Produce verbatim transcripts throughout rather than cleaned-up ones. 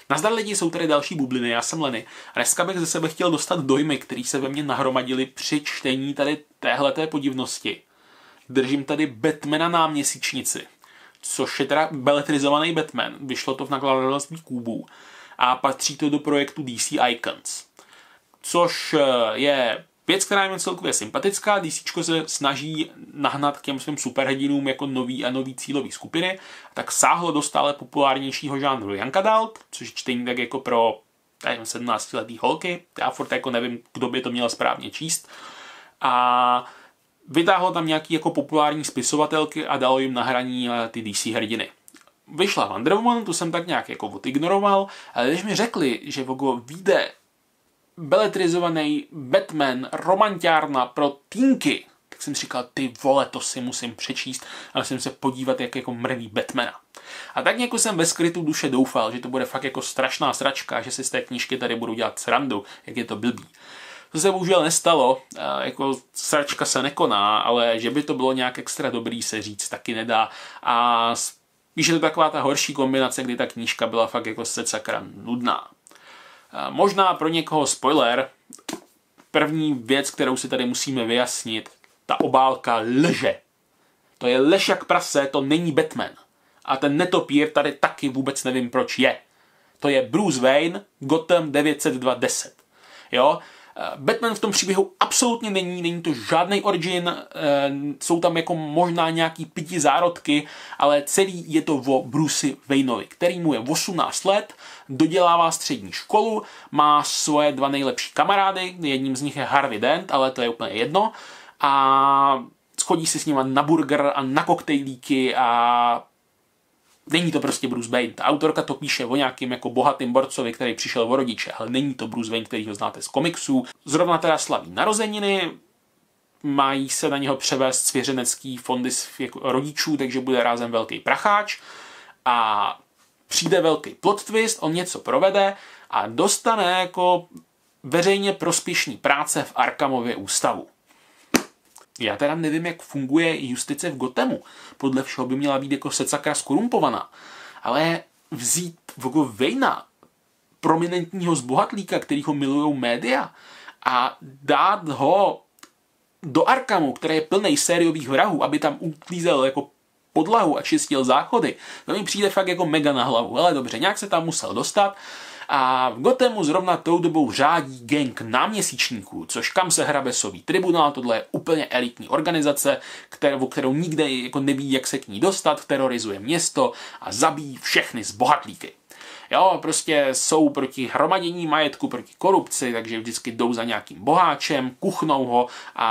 Nazdar lidi, jsou tady další bubliny, já jsem Lenny a dneska bych ze sebe chtěl dostat dojmy, které se ve mně nahromadily při čtení tady téhleté podivnosti. Držím tady Batmana na měsíčnici, což je teda beletrizovaný Batman, vyšlo to v nakladatelství Kubu a patří to do projektu D C Icons, což je věc, která je mi celkově sympatická. DCčko se snaží nahnat k těm svým superhrdinům jako nový a nový cílový skupiny, tak sáhlo do stále populárnějšího žánru young adult, což je čtení tak jako pro sedmnáctiletý holky. Já furt jako nevím, kdo by to měl správně číst. A vytáhlo tam nějaký jako populární spisovatelky a dalo jim na hraní ty D C hrdiny. Vyšla Wonder Woman, tu jsem tak nějak jako odignoroval, ale když mi řekli, že Vogo vyjde beletrizovaný Batman, romantiárna pro teenky, tak jsem si říkal, ty vole, to si musím přečíst a musím se podívat, jak jako mrví Batmana. A tak nějak jsem ve skrytu duše doufal, že to bude fakt jako strašná sračka, že si z té knížky tady budu dělat srandu, jak je to blbý. To se bohužel nestalo, jako sračka se nekoná, ale že by to bylo nějak extra dobrý, se říct taky nedá. A víš, je to taková ta horší kombinace, kdy ta knížka byla fakt jako secakra nudná. Možná pro někoho spoiler, první věc, kterou si tady musíme vyjasnit, ta obálka lže. To je lež jak prase, to není Batman. A ten netopír tady taky vůbec nevím proč je. To je Bruce Wayne, Gotham devět set dva deset. Jo? Batman v tom příběhu absolutně není, není to žádný origin, jsou tam jako možná nějaký pěti zárodky, ale celý je to o Brucey Wayneovi, který mu je osmnáct let, dodělává střední školu, má svoje dva nejlepší kamarády, jedním z nich je Harvey Dent, ale to je úplně jedno, a chodí si s nima na burger a na koktejlíky a není to prostě Bruce Wayne. Ta autorka to píše o nějakým jako bohatým borcovi, který přišel o rodiče, ale není to Bruce Wayne, který ho znáte z komiksů. Zrovna teda slaví narozeniny, mají se na něho převést svěřenecký fondy jako rodičů, takže bude rázem velký pracháč a přijde velký plot twist, on něco provede a dostane jako veřejně prospěšný práce v Arkhamově ústavu. Já teda nevím, jak funguje justice v Gothamu. Podle všeho by měla být jako secakra skorumpovaná. Ale vzít Vogo Wayna, prominentního zbohatlíka, který ho milujou média, a dát ho do Arkhamu, který je plný sériových vrahů, aby tam uklízel jako podlahu a čistil záchody, to mi přijde fakt jako mega na hlavu. Ale dobře, nějak se tam musel dostat. A v Gothamu zrovna tou dobou řádí gang náměsíčníků, což kam se hrabe sový tribunál, tohle je úplně elitní organizace, kterou, kterou nikde jako neví, jak se k ní dostat, terorizuje město a zabíjí všechny zbohatlíky. Jo, prostě jsou proti hromadění majetku, proti korupci, takže vždycky jdou za nějakým boháčem, kuchnou ho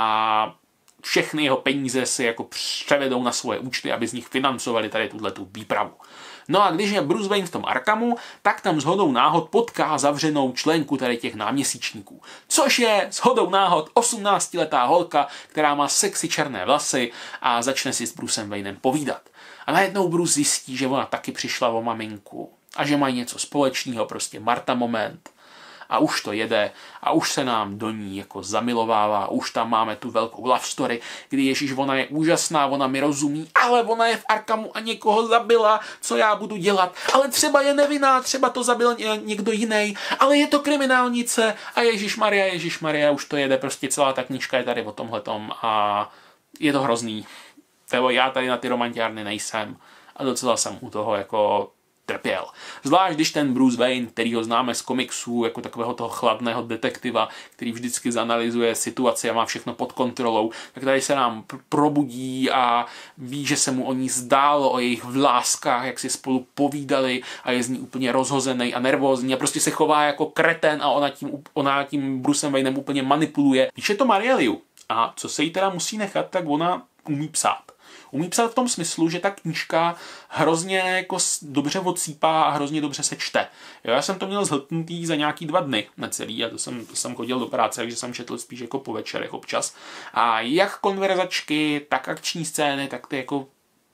a všechny jeho peníze si jako převedou na svoje účty, aby z nich financovali tady tuhletu výpravu. No a když je Bruce Wayne v tom Arkhamu, tak tam shodou náhod potká zavřenou členku tady těch náměsíčníků. Což je shodou náhod osmnáctiletá holka, která má sexy černé vlasy a začne si s Brucem Waynem povídat. A najednou Bruce zjistí, že ona taky přišla o maminku a že mají něco společného, prostě Marta moment. A už to jede a už se nám do ní jako zamilovává, už tam máme tu velkou love story, kdy Ježíš, ona je úžasná, ona mi rozumí, ale ona je v Arkhamu a někoho zabila, co já budu dělat, ale třeba je nevinná, třeba to zabil někdo jiný, ale je to kriminálnice a Ježíšmarja, Ježíšmarja, už to jede, prostě celá ta knížka je tady o tomhletom a je to hrozný. Nebo já tady na ty romantiárny nejsem a docela jsem u toho jako trpěl. Zvlášť když ten Bruce Wayne, který ho známe z komiksů jako takového toho chladného detektiva, který vždycky zanalyzuje situaci a má všechno pod kontrolou, tak tady se nám pr- probudí a ví, že se mu o ní zdálo, o jejich vláskách, jak si spolu povídali a je z ní úplně rozhozený a nervózní a prostě se chová jako kreten a ona tím, ona tím Brucem Waynem úplně manipuluje. Píše to Marieliu a co se jí teda musí nechat, tak ona umí psát. Umí psát v tom smyslu, že ta knížka hrozně jako dobře odsýpá a hrozně dobře se čte. Jo, já jsem to měl zhltnutý za nějaký dva dny necelý a to jsem, to jsem chodil do práce, takže jsem četl spíš jako po večerech občas. A jak konverzačky, tak akční scény, tak ty jako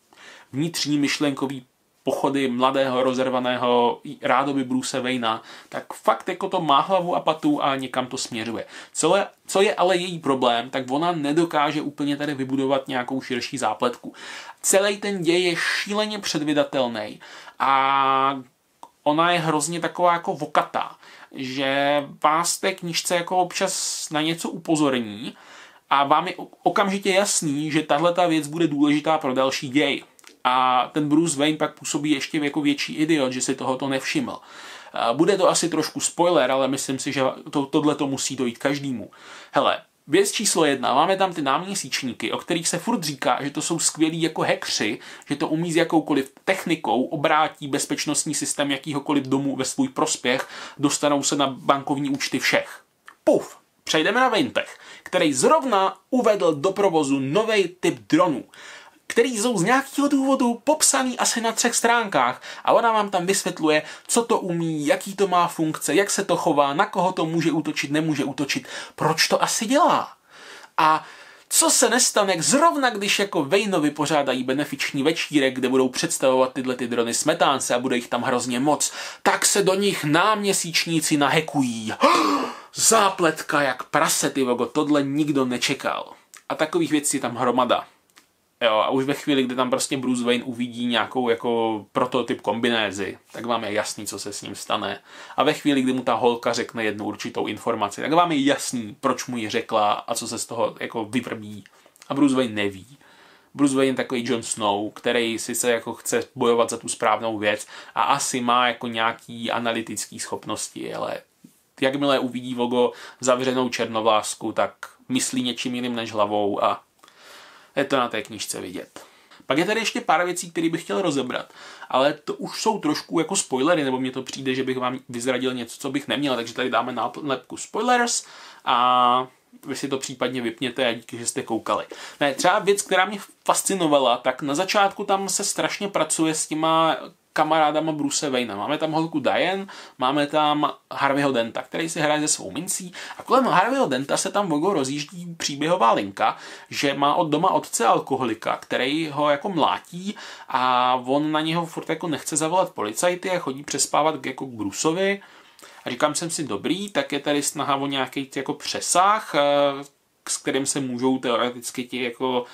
vnitřní myšlenkový pochody mladého, rozervaného rádoby Bruce Wayna, tak fakt jako to má hlavu a patu a někam to směřuje. Co je, co je ale její problém, tak ona nedokáže úplně tady vybudovat nějakou širší zápletku. Celý ten děj je šíleně předvydatelný a ona je hrozně taková jako vokatá, že vás té knížce jako občas na něco upozorní a vám je okamžitě jasný, že tahle ta věc bude důležitá pro další děj. A ten Bruce Wayne pak působí ještě jako větší idiot, že si tohoto nevšiml. Bude to asi trošku spoiler, ale myslím si, že to, tohle to musí dojít každému. Hele, věc číslo jedna, máme tam ty náměsíčníky, o kterých se furt říká, že to jsou skvělí jako hackři, že to umí s jakoukoliv technikou, obrátí bezpečnostní systém jakýhokoliv domu ve svůj prospěch, dostanou se na bankovní účty všech. Puf, přejdeme na Wayne-Tech, který zrovna uvedl do provozu nový typ dronů, který jsou z nějakého důvodu popsaný asi na třech stránkách a ona vám tam vysvětluje, co to umí, jaký to má funkce, jak se to chová, na koho to může útočit, nemůže útočit, proč to asi dělá. A co se nestane, zrovna když jako Wayneovi pořádají benefiční večírek, kde budou představovat tyhle ty drony smetánce a bude jich tam hrozně moc, tak se do nich náměsíčníci nahekují. Zápletka jak prase, ty vogo, tohle nikdo nečekal. A takových věcí je tam hromada. Jo, a už ve chvíli, kdy tam prostě Bruce Wayne uvidí nějakou jako prototyp kombinézy, tak vám je jasný, co se s ním stane. A ve chvíli, kdy mu ta holka řekne jednu určitou informaci, tak vám je jasný, proč mu ji řekla a co se z toho jako vyvrbí. A Bruce Wayne neví. Bruce Wayne je takový Jon Snow, který sice jako chce bojovat za tu správnou věc a asi má jako nějaký analytický schopnosti, ale jakmile uvidí vogo zavřenou černovlásku, tak myslí něčím jiným než hlavou a je to na té knížce vidět. Pak je tady ještě pár věcí, které bych chtěl rozebrat, ale to už jsou trošku jako spoilery, nebo mně to přijde, že bych vám vyzradil něco, co bych neměl, takže tady dáme nálepku spoilers a vy si to případně vypněte a díky, že jste koukali. Ne, třeba věc, která mě fascinovala, tak na začátku tam se strašně pracuje s těma kamarádama Bruce Wayne. Máme tam holku Diane, máme tam Harveyho Denta, který si hraje se svou mincí a kolem Harveyho Denta se tam vogo rozjíždí příběhová linka, že má od doma otce alkoholika, který ho jako mlátí a on na něho furt jako nechce zavolat policajty a chodí přespávat jako k Bruceovi. A říkám jsem si dobrý, tak je tady snaha o nějaký jako přesah, s kterým se můžou teoreticky ti jako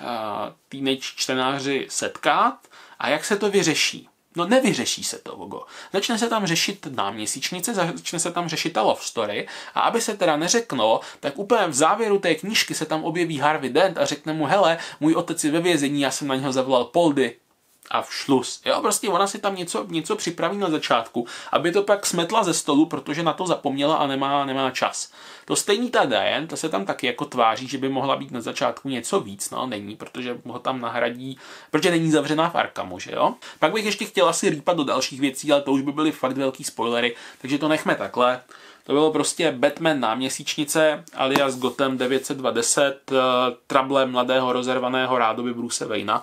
teenage čtenáři setkat. A jak se to vyřeší? No nevyřeší se to, vogo. Začne se tam řešit náměsíčnice, začne se tam řešit ta love story a aby se teda neřeklo, tak úplně v závěru té knížky se tam objeví Harvey Dent a řekne mu, hele, můj otec je ve vězení, já jsem na něho zavolal Poldy. A šlus. Jo, prostě ona si tam něco, něco připraví na začátku, aby to pak smetla ze stolu, protože na to zapomněla a nemá, nemá čas. To stejný ta Diane, ta se tam taky jako tváří, že by mohla být na začátku něco víc, no není, protože ho tam nahradí, protože není zavřená v Arkhamu, že jo. Pak bych ještě chtěl asi rýpat do dalších věcí, ale to už by byly fakt velký spoilery, takže to nechme takhle. To bylo prostě Batman náměsíčnice alias Gotham devět set dvacet, uh, trable mladého rozervaného rádoby Bruce Wayna.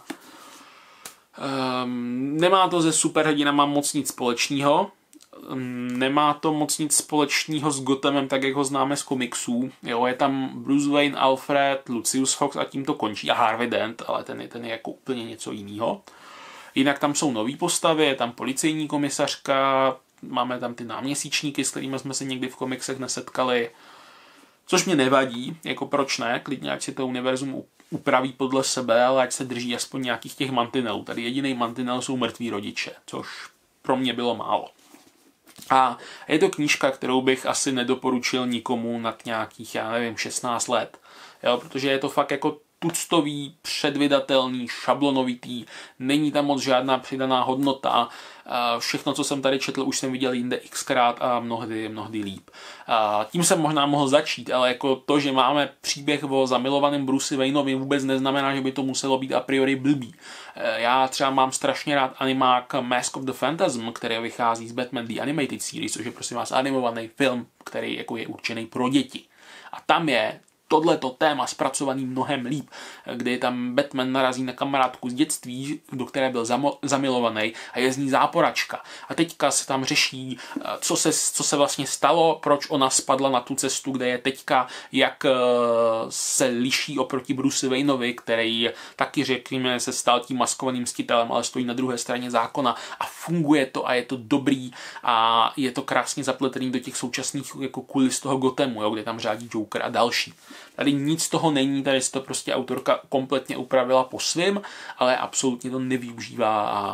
Um, nemá to se superhrdinama moc nic společného. Um, nemá to moc nic společného s Gothamem, tak jak ho známe z komiksů. Jo, je tam Bruce Wayne, Alfred, Lucius Fox a tím to končí. A Harvey Dent, ale ten je, ten je jako úplně něco jiného. Jinak tam jsou nový postavy, je tam policejní komisařka, máme tam ty náměsíčníky, s kterými jsme se někdy v komiksech nesetkali. Což mě nevadí, jako proč ne, klidně ať si to univerzum upraví podle sebe, ale ať se drží aspoň nějakých těch mantinelů. Tady jediný mantinel jsou mrtví rodiče, což pro mě bylo málo. A je to knížka, kterou bych asi nedoporučil nikomu nad nějakých, já nevím, šestnáct let. Jo, protože je to fakt jako tuctový, předvydatelný, šablonovitý, není tam moc žádná přidaná hodnota. Všechno, co jsem tady četl, už jsem viděl jinde xkrát a mnohdy, mnohdy líp. Tím jsem možná mohl začít, ale jako to, že máme příběh o zamilovaném Bruce Wayneovi, vůbec neznamená, že by to muselo být a priori blbý. Já třeba mám strašně rád animák Mask of the Phantasm, který vychází z Batman The Animated Series, což je prosím vás animovaný film, který jako je určený pro děti. A tam je tohleto téma zpracovaný mnohem líp, kdy tam Batman narazí na kamarádku z dětství, do které byl zamo- zamilovaný a je z ní záporačka. A teďka se tam řeší, co se, co se vlastně stalo, proč ona spadla na tu cestu, kde je teďka, jak se liší oproti Bruce Wayneovi, který taky řekněme se stal tím maskovaným mstitelem, ale stojí na druhé straně zákona a funguje to a je to dobrý a je to krásně zapletený do těch současných jako kulis toho Gothamu, jo, kde tam řádí Joker a další. Tady nic z toho není, tady si to prostě autorka kompletně upravila po svým, ale absolutně to nevyužívá a,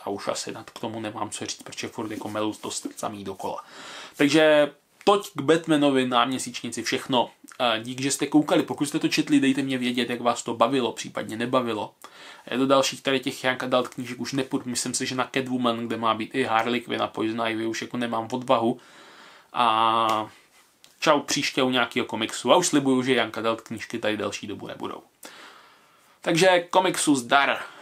A už asi k tomu nemám co říct, protože furt jako melu to samý dokola. Takže toť k Batmanovi náměsíčnici všechno. Díky, že jste koukali. Pokud jste to četli, dejte mě vědět, jak vás to bavilo, případně nebavilo. Do dalších tady těch Young Adult knížek už nepůjdu. Myslím si, že na Catwoman, kde má být i Harley Quinn a Poison Ivy, už jako nemám odvahu. A čau příště u nějakého komiksu. A už slibuju, že Young Adult knížky tady další dobu nebudou. Takže komiksu zdar.